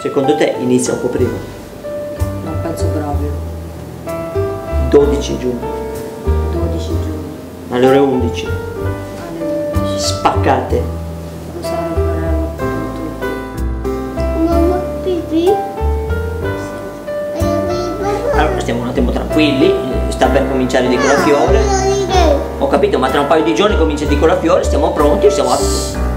Secondo te inizia un po' prima? Non penso proprio. 12 giugno. 12 giugno. Alle ore 11. Alle 11. Spaccate. Rosario Fiorello, tutto. Mamma, pipì? Allora stiamo un attimo tranquilli, sta per cominciare di colafiore. Ho capito, ma tra un paio di giorni comincia di colafiore, stiamo pronti, siamo a